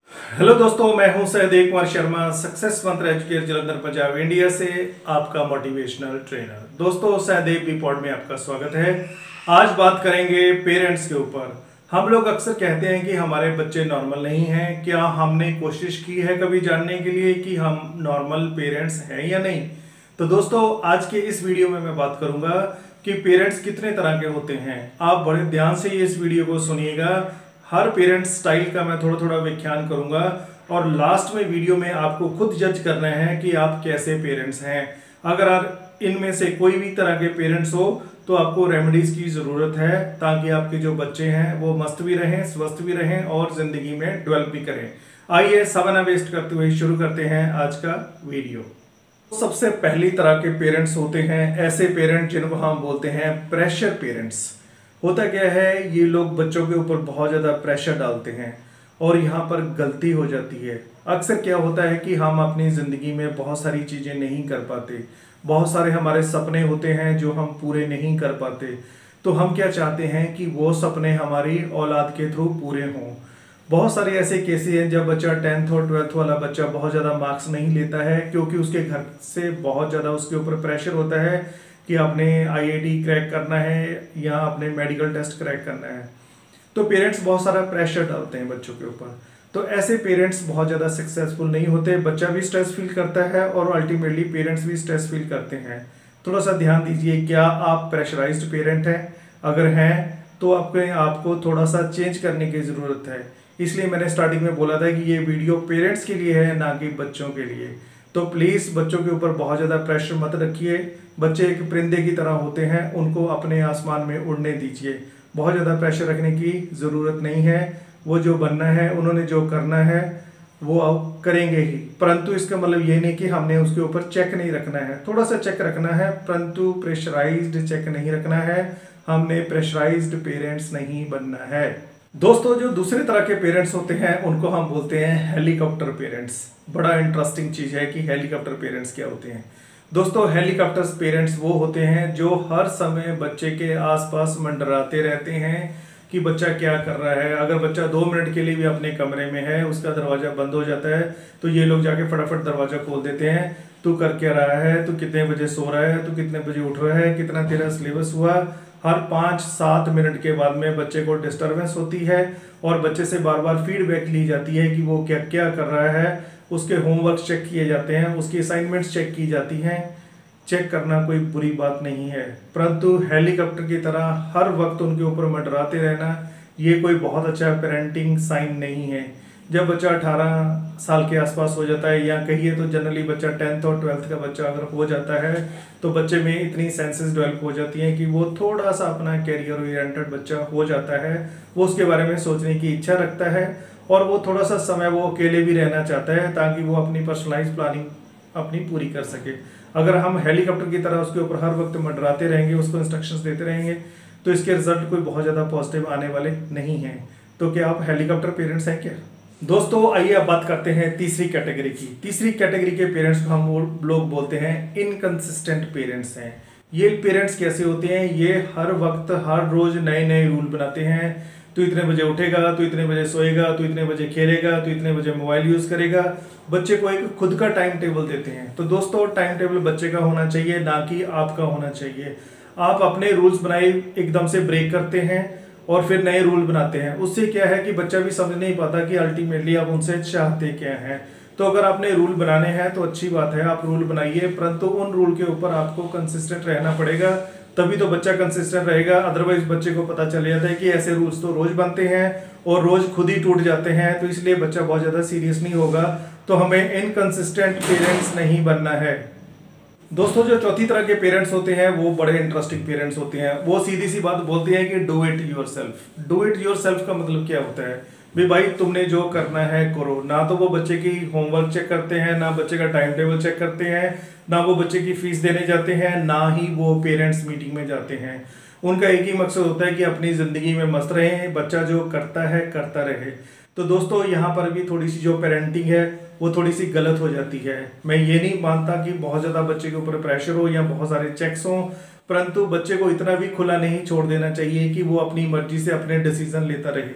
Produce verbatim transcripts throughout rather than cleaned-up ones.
Hello दोस्तों, मैं हूं Sahdev Kumar Sharma, success mantra educator Jalandhar Punjab India से आपका मोटिवेशनल ट्रेनर। दोस्तों, सहदेव बी पॉड में आपका स्वागत है। आज बात करेंगे पेरेंट्स के ऊपर। हम लोग अक्सर कहते हैं कि हमारे बच्चे नॉर्मल नहीं हैं। क्या हमने कोशिश की है कभी जानने के लिए कि हम नॉर्मल पेरेंट्स हैं या नहीं? तो दोस्तों, आज के इस वीडियो में मैं बात करूंगा कि पेरेंट्स कितने तरह के होते हैं। आप बड़े ध्यान से इस वीडियो को सुनिएगा। हर पेरेंट स्टाइल का मैं थोड़ा थोड़ा व्याख्यान करूंगा और लास्ट में वीडियो में आपको खुद जज करना है कि आप कैसे पेरेंट्स हैं। अगर आप इनमें से कोई भी तरह के पेरेंट्स हो तो आपको रेमेडीज की जरूरत है ताकि आपके जो बच्चे हैं वो मस्त भी रहें, स्वस्थ भी रहें और जिंदगी में डेवलप भी करें। आइए समय ना वेस्ट करते हुए शुरू करते हैं आज का वीडियो। सबसे पहली तरह के पेरेंट्स होते हैं ऐसे पेरेंट्स जिनको हम बोलते हैं प्रेशर पेरेंट्स। होता क्या है, ये लोग बच्चों के ऊपर बहुत ज़्यादा प्रेशर डालते हैं और यहाँ पर गलती हो जाती है। अक्सर क्या होता है कि हम अपनी ज़िंदगी में बहुत सारी चीज़ें नहीं कर पाते, बहुत सारे हमारे सपने होते हैं जो हम पूरे नहीं कर पाते। तो हम क्या चाहते हैं कि वो सपने हमारी औलाद के थ्रू पूरे हों। बहुत सारे ऐसे केसेस हैं जब बच्चा टेंथ और ट्वेल्थ वाला बच्चा बहुत ज़्यादा मार्क्स नहीं लेता है क्योंकि उसके घर से बहुत ज़्यादा उसके ऊपर प्रेशर होता है कि आपने आई आई टी क्रैक करना है या आपने मेडिकल टेस्ट क्रैक करना है। तो पेरेंट्स बहुत सारा प्रेशर डालते हैं बच्चों के ऊपर। तो ऐसे पेरेंट्स बहुत ज़्यादा सक्सेसफुल नहीं होते। बच्चा भी स्ट्रेस फील करता है और अल्टीमेटली पेरेंट्स भी स्ट्रेस फील करते हैं। थोड़ा सा ध्यान दीजिए, क्या आप प्रेशराइज्ड पेरेंट हैं? अगर हैं तो आपके आपको थोड़ा सा चेंज करने की ज़रूरत है। इसलिए मैंने स्टार्टिंग में बोला था कि ये वीडियो पेरेंट्स के लिए है, ना कि बच्चों के लिए। तो प्लीज़ बच्चों के ऊपर बहुत ज़्यादा प्रेशर मत रखिए। बच्चे एक परिंदे की तरह होते हैं, उनको अपने आसमान में उड़ने दीजिए। बहुत ज़्यादा प्रेशर रखने की ज़रूरत नहीं है। वो जो बनना है, उन्होंने जो करना है वो अब करेंगे ही। परंतु इसका मतलब ये नहीं कि हमने उसके ऊपर चेक नहीं रखना है। थोड़ा सा चेक रखना है, परंतु प्रेशराइज्ड चेक नहीं रखना है। हमने प्रेशराइज्ड पेरेंट्स नहीं बनना है। दोस्तों, जो दूसरे तरह के पेरेंट्स होते हैं उनको हम बोलते हैं हेलीकॉप्टर पेरेंट्स। बड़ा इंटरेस्टिंग चीज़ है कि हेलीकॉप्टर पेरेंट्स क्या होते हैं। दोस्तों, हेलीकॉप्टर पेरेंट्स वो होते हैं जो हर समय बच्चे के आसपास मंडराते रहते हैं कि बच्चा क्या कर रहा है। अगर बच्चा दो मिनट के लिए भी अपने कमरे में है, उसका दरवाज़ा बंद हो जाता है तो ये लोग जाके फटाफट दरवाज़ा खोल देते हैं। तू कर क्या रहा है, तू कितने बजे सो रहा है, तू कितने बजे उठ रहा है, कितना तेरा सिलेबस हुआ। हर पाँच सात मिनट के बाद में बच्चे को डिस्टर्बेंस होती है और बच्चे से बार बार फीडबैक ली जाती है कि वो क्या क्या कर रहा है। उसके होमवर्क चेक किए जाते हैं, उसकी असाइनमेंट्स चेक की जाती हैं। चेक करना कोई बुरी बात नहीं है, परंतु हेलीकॉप्टर की तरह हर वक्त उनके ऊपर मंडराते रहना ये कोई बहुत अच्छा पेरेंटिंग साइन नहीं है। जब बच्चा अठारह साल के आसपास हो जाता है, या कहिए तो जनरली बच्चा टेंथ और ट्वेल्थ का बच्चा अगर हो जाता है तो बच्चे में इतनी सेंसेस डेवलप हो जाती हैं कि वो थोड़ा सा अपना कैरियर ओरिएंटेड बच्चा हो जाता है। वो उसके बारे में सोचने की इच्छा रखता है और वो थोड़ा सा समय वो अकेले भी रहना चाहता है ताकि वो अपनी पर्सनलाइज प्लानिंग अपनी पूरी कर सके। अगर हम हेलीकॉप्टर की तरह उसके ऊपर हर वक्त मंडराते रहेंगे, उसको इंस्ट्रक्शंस देते रहेंगे, तो इसके रिजल्ट कोई बहुत ज़्यादा पॉजिटिव आने वाले नहीं हैं। तो क्या आप हेलीकॉप्टर पेरेंट्स हैं क्या? दोस्तों, आइए अब बात करते हैं तीसरी कैटेगरी की। तीसरी कैटेगरी के पेरेंट्स को हम लोग बोलते हैं इनकंसिस्टेंट पेरेंट्स हैं। ये पेरेंट्स कैसे होते हैं? ये हर वक्त हर रोज नए नए रूल बनाते हैं। तू इतने बजे उठेगा, तू इतने बजे सोएगा, तू इतने बजे खेलेगा, तू इतने बजे मोबाइल यूज करेगा। बच्चे को एक खुद का टाइम टेबल देते हैं। तो दोस्तों, टाइम टेबल बच्चे का होना चाहिए, ना कि आपका होना चाहिए। आप अपने रूल्स बनाए एकदम से ब्रेक करते हैं और फिर नए रूल बनाते हैं। उससे क्या है कि बच्चा भी समझ नहीं पाता कि अल्टीमेटली आप उनसे चाहते क्या हैं। तो अगर आपने रूल बनाने हैं तो अच्छी बात है, आप रूल बनाइए, परंतु उन रूल के ऊपर आपको कंसिस्टेंट रहना पड़ेगा, तभी तो बच्चा कंसिस्टेंट रहेगा। अदरवाइज बच्चे को पता चल जाता है कि ऐसे रूल्स तो रोज बनते हैं और रोज खुद ही टूट जाते हैं, तो इसलिए बच्चा बहुत ज्यादा सीरियस नहीं होगा। तो हमें इनकंसिस्टेंट पेरेंट्स नहीं बनना है। दोस्तों, जो चौथी तरह के पेरेंट्स होते हैं वो बड़े इंटरेस्टिंग पेरेंट्स होते हैं। वो सीधी सी बात बोलते हैं कि do it yourself. Do it yourself का मतलब क्या होता है? भी भाई तुमने जो करना है करो। ना तो वो बच्चे की होमवर्क चेक करते हैं, ना बच्चे का टाइम टेबल चेक करते हैं, ना वो बच्चे की फीस देने जाते हैं, ना ही वो पेरेंट्स मीटिंग में जाते हैं। उनका एक ही मकसद होता है कि अपनी जिंदगी में मस्त रहें, बच्चा जो करता है करता रहे। तो दोस्तों, यहाँ पर भी थोड़ी सी जो पेरेंटिंग है वो थोड़ी सी गलत हो जाती है। मैं ये नहीं मानता कि बहुत ज़्यादा बच्चे के ऊपर प्रेशर हो या बहुत सारे चेक्स हों, परंतु बच्चे को इतना भी खुला नहीं छोड़ देना चाहिए कि वो अपनी मर्जी से अपने डिसीजन लेता रहे।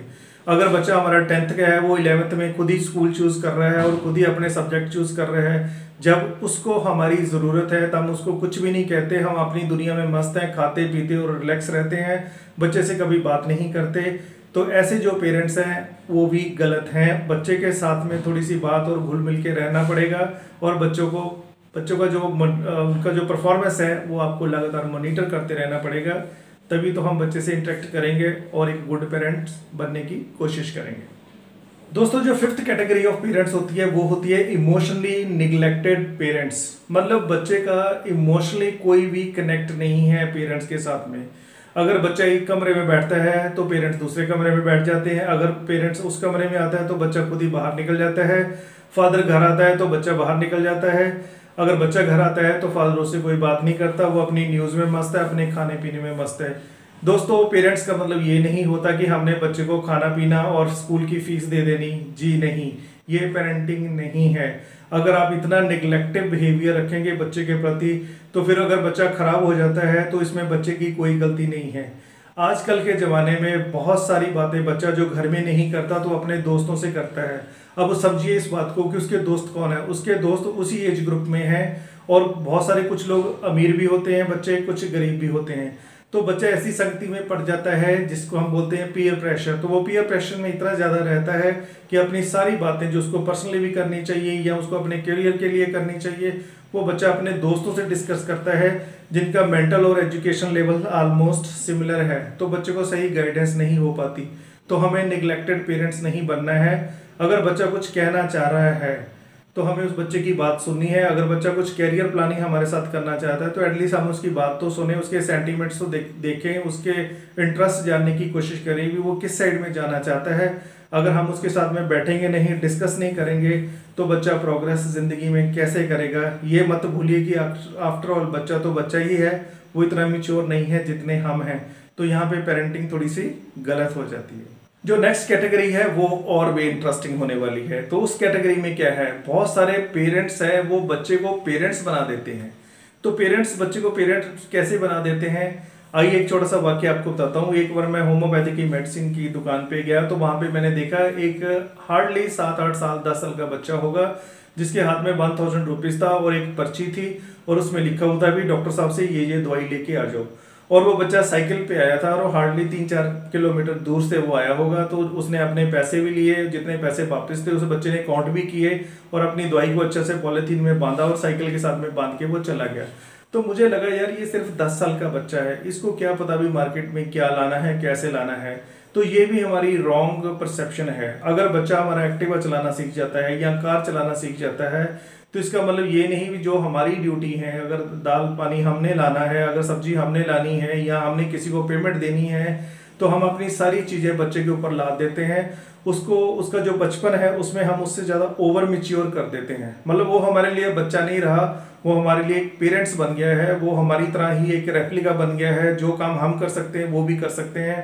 अगर बच्चा हमारा टेंथ का है, वो इलेवेंथ में खुद ही स्कूल चूज कर रहा है और खुद ही अपने सब्जेक्ट चूज कर रहा है, जब उसको हमारी ज़रूरत है तब उसको कुछ भी नहीं कहते, हम अपनी दुनिया में मस्त हैं, खाते पीते और रिलैक्स रहते हैं, बच्चे से कभी बात नहीं करते, तो ऐसे जो पेरेंट्स हैं वो भी गलत हैं। बच्चे के साथ में थोड़ी सी बात और घुल मिल के रहना पड़ेगा और बच्चों को बच्चों का जो उनका जो परफॉर्मेंस है वो आपको लगातार मॉनिटर करते रहना पड़ेगा, तभी तो हम बच्चे से इंटरेक्ट करेंगे और एक गुड पेरेंट्स बनने की कोशिश करेंगे। दोस्तों, जो फिफ्थ कैटेगरी ऑफ पेरेंट्स होती है वो होती है इमोशनली निग्लेक्टेड पेरेंट्स। मतलब बच्चे का इमोशनली कोई भी कनेक्ट नहीं है पेरेंट्स के साथ में। अगर बच्चा एक कमरे में बैठता है तो पेरेंट्स दूसरे कमरे में बैठ जाते हैं, अगर पेरेंट्स उस कमरे में आता है तो बच्चा खुद ही बाहर निकल जाता है, फादर घर आता है तो बच्चा बाहर निकल जाता है, अगर बच्चा घर आता है तो फादर उससे कोई बात नहीं करता, वो अपनी न्यूज़ में मस्त है, अपने खाने पीने में मस्त है। दोस्तों, पेरेंट्स का मतलब ये नहीं होता कि हमने बच्चे को खाना पीना और स्कूल की फीस दे देनी, जी नहीं, ये पेरेंटिंग नहीं है। अगर आप इतना निगलेक्टिव बिहेवियर रखेंगे बच्चे के प्रति तो फिर अगर बच्चा खराब हो जाता है तो इसमें बच्चे की कोई गलती नहीं है। आजकल के ज़माने में बहुत सारी बातें बच्चा जो घर में नहीं करता तो अपने दोस्तों से करता है। अब समझिए इस बात को कि उसके दोस्त कौन है, उसके दोस्त उसी एज ग्रुप में हैं और बहुत सारे कुछ लोग अमीर भी होते हैं बच्चे, कुछ गरीब भी होते हैं, तो बच्चा ऐसी संगति में पड़ जाता है जिसको हम बोलते हैं पीयर प्रेशर। तो वो पीयर प्रेशर में इतना ज़्यादा रहता है कि अपनी सारी बातें जो उसको पर्सनली भी करनी चाहिए या उसको अपने करियर के लिए करनी चाहिए वो बच्चा अपने दोस्तों से डिस्कस करता है जिनका मेंटल और एजुकेशन लेवल ऑलमोस्ट सिमिलर है, तो बच्चे को सही गाइडेंस नहीं हो पाती। तो हमें निगलेक्टेड पेरेंट्स नहीं बनना है। अगर बच्चा कुछ कहना चाह रहा है तो हमें उस बच्चे की बात सुननी है। अगर बच्चा कुछ कैरियर प्लानिंग हमारे साथ करना चाहता है तो एटलीस्ट हम उसकी बात तो सुने, उसके सेंटीमेंट्स तो देख देखें, उसके इंटरेस्ट जानने की कोशिश करें कि वो किस साइड में जाना चाहता है। अगर हम उसके साथ में बैठेंगे नहीं, डिस्कस नहीं करेंगे तो बच्चा प्रोग्रेस ज़िंदगी में कैसे करेगा। ये मत भूलिए कि आफ्टर ऑल बच्चा तो बच्चा ही है, वो इतना मैच्योर नहीं है जितने हम हैं। तो यहाँ पे पेरेंटिंग थोड़ी सी गलत हो जाती है। जो नेक्स्ट कैटेगरी है वो और भी इंटरेस्टिंग होने वाली है। तो उस कैटेगरी में क्या है, बहुत सारे पेरेंट्स हैं वो बच्चे को पेरेंट्स बना देते हैं। तो पेरेंट्स बच्चे को पेरेंट्स कैसे बना देते हैं, आइए एक छोटा सा वाक्य आपको बताता हूँ। एक बार मैं होम्योपैथी की मेडिसिन की दुकान पे गया तो वहाँ पे मैंने देखा एक हार्डली सात आठ साल दस साल का बच्चा होगा जिसके हाथ में वन थाउजेंड रुपीज़ था और एक पर्ची थी और उसमें लिखा हुआ था भी डॉक्टर साहब से ये ये दवाई लेके आ जाओ। और वो बच्चा साइकिल पे आया था और हार्डली तीन चार किलोमीटर दूर से वो आया होगा। तो उसने अपने पैसे भी लिए, जितने पैसे वापस थे उस बच्चे ने काउंट भी किए और अपनी दवाई को अच्छे से पॉलीथीन में बांधा और साइकिल के साथ में बांध के वो चला गया। तो मुझे लगा यार ये सिर्फ दस साल का बच्चा है, इसको क्या पता भी मार्केट में क्या लाना है, कैसे लाना है। तो ये भी हमारी रॉन्ग परसेप्शन है। अगर बच्चा हमारा एक्टिवा चलाना सीख जाता है या कार चलाना सीख जाता है तो इसका मतलब ये नहीं भी जो हमारी ड्यूटी है, अगर दाल पानी हमने लाना है, अगर सब्जी हमने लानी है या हमने किसी को पेमेंट देनी है तो हम अपनी सारी चीज़ें बच्चे के ऊपर लाद देते हैं। उसको उसका जो बचपन है उसमें हम उससे ज़्यादा ओवर मैच्योर कर देते हैं। मतलब वो हमारे लिए बच्चा नहीं रहा, वो हमारे लिए एक पेरेंट्स बन गया है, वो हमारी तरह ही एक रेप्लिका बन गया है। जो काम हम कर सकते हैं वो भी कर सकते हैं।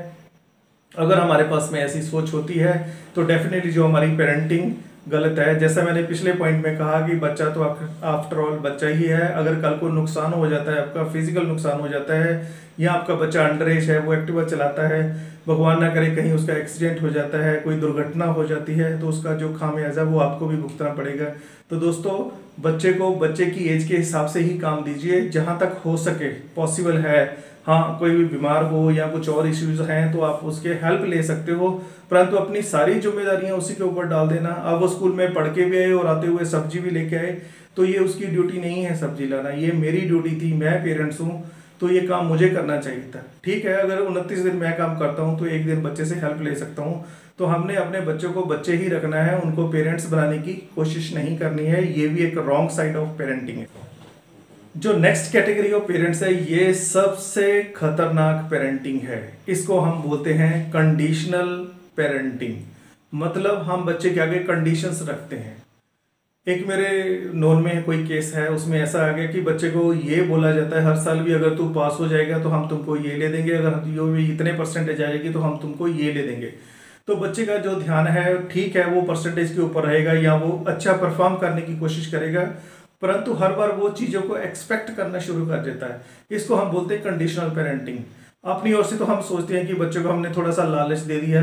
अगर हमारे पास में ऐसी सोच होती है तो डेफिनेटली जो हमारी पेरेंटिंग गलत है। जैसा मैंने पिछले पॉइंट में कहा कि बच्चा तो आफ्टर ऑल बच्चा ही है। अगर कल को नुकसान हो जाता है, आपका फिजिकल नुकसान हो जाता है या आपका बच्चा अंडर एज है, वो एक्टिवा चलाता है, भगवान ना करे कहीं उसका एक्सीडेंट हो जाता है, कोई दुर्घटना हो जाती है तो उसका जो खामियाजा वो आपको भी भुगतना पड़ेगा। तो दोस्तों, बच्चे को बच्चे की एज के हिसाब से ही काम दीजिए जहाँ तक हो सके, पॉसिबल है। हाँ, कोई भी बीमार हो या कुछ और इश्यूज हैं तो आप उसके हेल्प ले सकते हो, परंतु अपनी सारी जिम्मेदारियां उसी के ऊपर डाल देना। अब वो स्कूल में पढ़ के भी आए और आते हुए सब्जी भी लेके आए तो ये उसकी ड्यूटी नहीं है सब्जी लाना, ये मेरी ड्यूटी थी, मैं पेरेंट्स हूँ तो ये काम मुझे करना चाहिए था। ठीक है, अगर उनतीस दिन मैं काम करता हूँ तो एक दिन बच्चे से हेल्प ले सकता हूँ। तो हमने अपने बच्चों को बच्चे ही रखना है, उनको पेरेंट्स बनाने की कोशिश नहीं करनी है। ये भी एक रॉन्ग साइड ऑफ पेरेंटिंग है। जो नेक्स्ट कैटेगरी ऑफ पेरेंट्स है ये सबसे खतरनाक पेरेंटिंग है। इसको हम बोलते हैं कंडीशनल पेरेंटिंग। मतलब हम बच्चे के आगे कंडीशंस रखते हैं। एक मेरे नोन में कोई केस है, उसमें ऐसा आ गया कि बच्चे को ये बोला जाता है हर साल भी अगर तू पास हो जाएगा तो हम तुमको ये ले देंगे, अगर यो भी इतने परसेंटेज आएगी तो हम तुमको ये ले देंगे। तो बच्चे का जो ध्यान है, ठीक है, वो परसेंटेज के ऊपर रहेगा या वो अच्छा परफॉर्म करने की कोशिश करेगा, परंतु हर बार वो चीज़ों को एक्सपेक्ट करना शुरू कर देता है। इसको हम बोलते हैं कंडीशनल पेरेंटिंग। अपनी ओर से तो हम सोचते हैं कि बच्चों को हमने थोड़ा सा लालच दे दिया,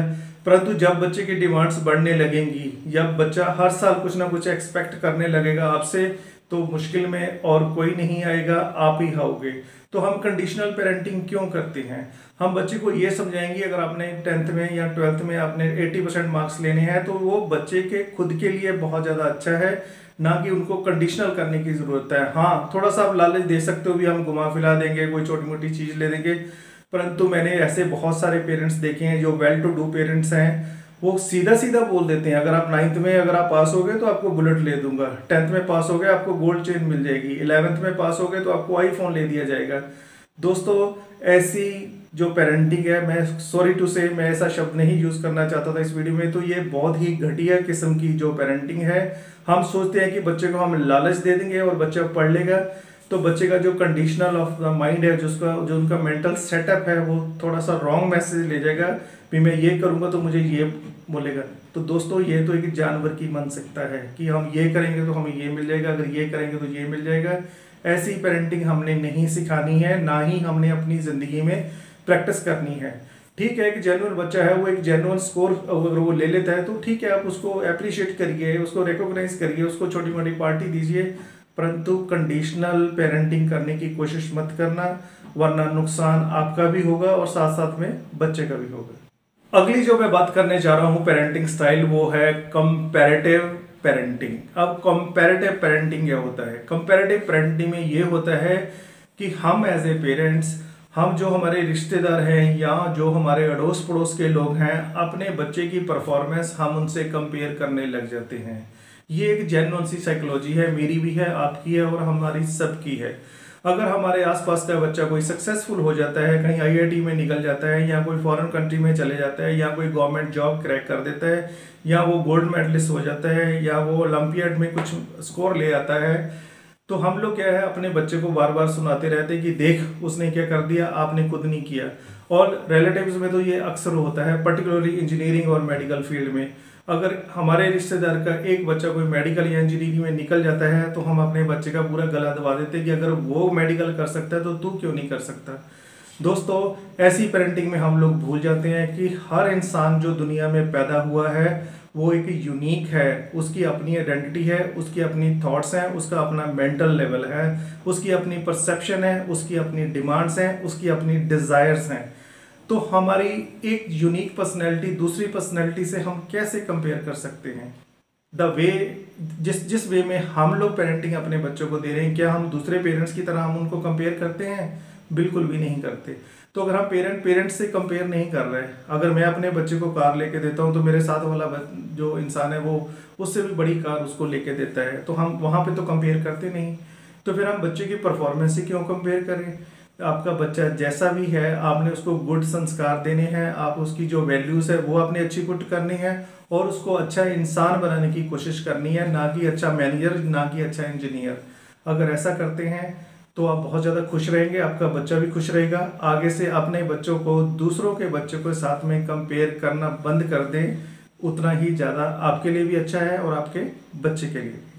परंतु जब बच्चे की डिमांड्स बढ़ने लगेंगी, जब बच्चा हर साल कुछ ना कुछ एक्सपेक्ट करने लगेगा आपसे, तो मुश्किल में और कोई नहीं आएगा, आप ही आओगे। तो हम कंडीशनल पेरेंटिंग क्यों करते हैं? हम बच्चे को ये समझाएंगे, अगर आपने टेंथ में या ट्वेल्थ में आपने अस्सी परसेंट मार्क्स लेने हैं तो वो बच्चे के खुद के लिए बहुत ज़्यादा अच्छा है, ना कि उनको कंडीशनल करने की ज़रूरत है। हाँ, थोड़ा सा आप लालच दे सकते हो, भी हम घुमा फिरा देंगे, कोई छोटी मोटी चीज़ ले देंगे, परंतु मैंने ऐसे बहुत सारे पेरेंट्स देखे हैं जो वेल टू डू पेरेंट्स हैं, वो सीधा सीधा बोल देते हैं, अगर आप नाइन्थ में अगर आप पास हो गए तो आपको बुलेट ले दूंगा, टेंथ में पास हो गए आपको गोल्ड चेन मिल जाएगी, इलेवेंथ में पास हो गए तो आपको आईफोन ले दिया जाएगा। दोस्तों, ऐसी जो पेरेंटिंग है, मैं सॉरी टू से मैं ऐसा शब्द नहीं यूज़ करना चाहता था इस वीडियो में, तो ये बहुत ही घटिया किस्म की जो पेरेंटिंग है। हम सोचते हैं कि बच्चे को हम लालच दे देंगे और बच्चा पढ़ लेगा, तो बच्चे का जो कंडीशनल ऑफ द माइंड है, जिसका जो उनका मेंटल सेटअप है, वो थोड़ा सा रॉन्ग मैसेज ले जाएगा, भी मैं ये करूँगा तो मुझे ये बोलेगा। तो दोस्तों, ये तो एक जानवर की मन सकता है कि हम ये करेंगे तो हमें ये मिल जाएगा, अगर ये करेंगे तो ये मिल जाएगा। ऐसी पेरेंटिंग हमने नहीं सिखानी है, ना ही हमने अपनी ज़िंदगी में प्रैक्टिस करनी है। ठीक है, एक जेन्युइन बच्चा है, वो एक जेन्युइन स्कोर अगर वो ले लेता है तो ठीक है, आप उसको अप्रिशिएट करिए, उसको रिकॉग्नाइज करिए, उसको छोटी मोटी पार्टी दीजिए, परंतु कंडीशनल पेरेंटिंग करने की कोशिश मत करना, वरना नुकसान आपका भी होगा और साथ साथ में बच्चे का भी होगा। अगली जो मैं बात करने जा रहा हूँ पेरेंटिंग स्टाइल, वो है कंपैरेटिव पेरेंटिंग। अब कंपैरेटिव पेरेंटिंग क्या होता है? कंपैरेटिव पेरेंटिंग में ये होता है कि हम एज ए पेरेंट्स, हम जो हमारे रिश्तेदार हैं या जो हमारे अड़ोस पड़ोस के लोग हैं, अपने बच्चे की परफॉर्मेंस हम उनसे कंपेयर करने लग जाते हैं। ये एक जेन्युइन सी साइकोलॉजी है, मेरी भी है, आपकी है और हमारी सबकी है। अगर हमारे आसपास का बच्चा कोई सक्सेसफुल हो जाता है, कहीं आई आई टी में निकल जाता है, या कोई फॉरेन कंट्री में चले जाता है, या कोई गवर्नमेंट जॉब क्रैक कर देता है, या वो गोल्ड मेडलिस्ट हो जाता है, या वो ओलंपियाड में कुछ स्कोर ले आता है, तो हम लोग क्या है, अपने बच्चे को बार बार सुनाते रहते हैं कि देख उसने क्या कर दिया, आपने खुद नहीं किया। और रिलेटिव्स में तो ये अक्सर होता है, पर्टिकुलरली इंजीनियरिंग और मेडिकल फील्ड में। अगर हमारे रिश्तेदार का एक बच्चा कोई मेडिकल या इंजीनियरिंग में निकल जाता है तो हम अपने बच्चे का पूरा गला दबा देते हैं कि अगर वो मेडिकल कर सकता है तो तू क्यों नहीं कर सकता। दोस्तों, ऐसी पेरेंटिंग में हम लोग भूल जाते हैं कि हर इंसान जो दुनिया में पैदा हुआ है वो एक यूनिक है, उसकी अपनी आइडेंटिटी है, उसकी अपनी थॉट्स हैं, उसका अपना मेंटल लेवल है, उसकी अपनी परसेप्शन है, उसकी अपनी डिमांड्स हैं, उसकी अपनी डिज़ायर्स हैं। तो हमारी एक यूनिक पर्सनैलिटी दूसरी पर्सनैलिटी से हम कैसे कंपेयर कर सकते हैं? द वे जिस जिस वे में हम लोग पेरेंटिंग अपने बच्चों को दे रहे हैं, क्या हम दूसरे पेरेंट्स की तरह हम उनको कंपेयर करते हैं? बिल्कुल भी नहीं करते। तो अगर हम पेरेंट पेरेंट्स से कंपेयर नहीं कर रहे, अगर मैं अपने बच्चे को कार लेके देता हूँ तो मेरे साथ वाला जो इंसान है वो उससे भी बड़ी कार उसको लेके देता है, तो हम वहाँ पे तो कंपेयर करते नहीं। तो फिर हम बच्चे की परफॉर्मेंस से क्यों कंपेयर करें? आपका बच्चा जैसा भी है, आपने उसको गुड संस्कार देने हैं, आप उसकी जो वैल्यूज़ है वो आपने अच्छी पुट करनी है और उसको अच्छा इंसान बनाने की कोशिश करनी है, ना कि अच्छा मैनेजर, ना कि अच्छा इंजीनियर। अगर ऐसा करते हैं तो आप बहुत ज़्यादा खुश रहेंगे, आपका बच्चा भी खुश रहेगा। आगे से अपने बच्चों को दूसरों के बच्चों के साथ में कंपेयर करना बंद कर दें, उतना ही ज़्यादा आपके लिए भी अच्छा है और आपके बच्चे के लिए।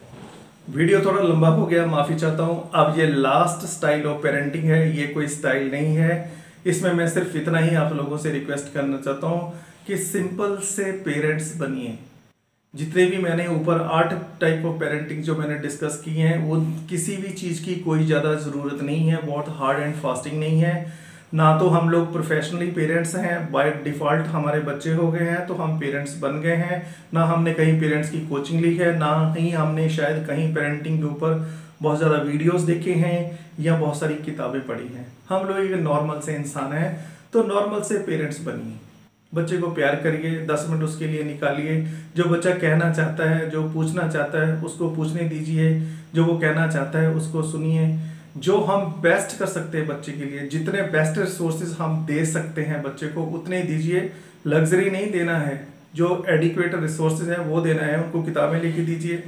वीडियो थोड़ा लंबा हो गया, माफ़ी चाहता हूँ। अब ये लास्ट स्टाइल ऑफ पेरेंटिंग है, ये कोई स्टाइल नहीं है। इसमें मैं सिर्फ इतना ही आप लोगों से रिक्वेस्ट करना चाहता हूँ कि सिंपल से पेरेंट्स बनिए। जितने भी मैंने ऊपर आठ टाइप ऑफ पेरेंटिंग जो मैंने डिस्कस की हैं, वो किसी भी चीज़ की कोई ज़्यादा ज़रूरत नहीं है, बहुत हार्ड एंड फास्टिंग नहीं है। ना तो हम लोग प्रोफेशनली पेरेंट्स हैं, बाय डिफ़ॉल्ट हमारे बच्चे हो गए हैं तो हम पेरेंट्स बन गए हैं, ना हमने कहीं पेरेंट्स की कोचिंग ली है, ना ही हमने शायद कहीं पेरेंटिंग के ऊपर बहुत ज़्यादा वीडियोस देखे हैं या बहुत सारी किताबें पढ़ी हैं। हम लोग एक नॉर्मल से इंसान हैं, तो नॉर्मल से पेरेंट्स बनिए। बच्चे को प्यार करिए, दस मिनट उसके लिए निकालिए। जो बच्चा कहना चाहता है, जो पूछना चाहता है, उसको पूछने दीजिए। जो वो कहना चाहता है उसको सुनिए। जो हम बेस्ट कर सकते हैं बच्चे के लिए, जितने बेस्ट रिसोर्सेज हम दे सकते हैं बच्चे को, उतने दीजिए। लग्जरी नहीं देना है, जो एडिक्वेट रिसोर्सेज हैं वो देना है। उनको किताबें लेके दीजिए,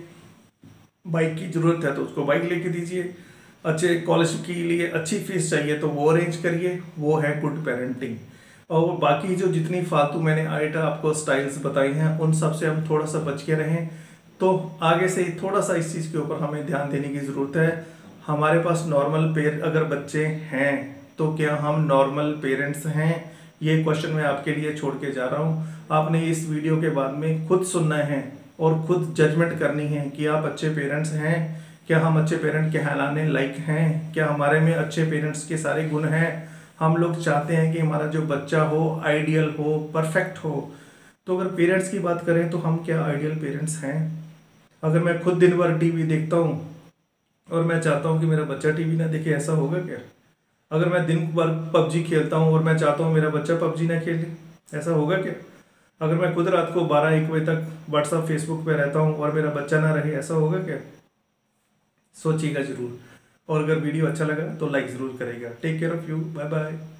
बाइक की ज़रूरत है तो उसको बाइक लेके दीजिए, अच्छे कॉलेज के लिए अच्छी फीस चाहिए तो वो अरेंज करिए। वो है गुड पेरेंटिंग। और बाकी जो जितनी फालतू मैंने आइटा आपको स्टाइल्स बताई हैं, उन सब से हम थोड़ा सा बच के रहें। तो आगे से थोड़ा सा इस चीज़ के ऊपर हमें ध्यान देने की ज़रूरत है। हमारे पास नॉर्मल पेर अगर बच्चे हैं तो क्या हम नॉर्मल पेरेंट्स हैं ये क्वेश्चन मैं आपके लिए छोड़ के जा रहा हूँ। आपने इस वीडियो के बाद में खुद सुनना है और खुद जजमेंट करनी है कि आप अच्छे पेरेंट्स हैं, क्या हम अच्छे पेरेंट कहलाने लायक हैं, क्या हमारे में अच्छे पेरेंट्स के सारे गुण हैं। हम लोग चाहते हैं कि हमारा जो बच्चा हो आइडियल हो, परफेक्ट हो। तो अगर पेरेंट्स की बात करें तो हम क्या आइडियल पेरेंट्स हैं? अगर मैं खुद दिन भर टीवी देखता हूँ और मैं चाहता हूँ कि मेरा बच्चा टीवी ना देखे, ऐसा होगा क्या? अगर मैं दिन भर पबजी खेलता हूँ और मैं चाहता हूँ मेरा बच्चा पबजी ना खेले, ऐसा होगा क्या? अगर मैं खुद रात को बारह एक बजे तक व्हाट्सअप फेसबुक पे रहता हूँ और मेरा बच्चा ना रहे, ऐसा होगा क्या? सोचिएगा जरूर। और अगर वीडियो अच्छा लगा तो लाइक ज़रूर करेगा। Take care of you, bye bye.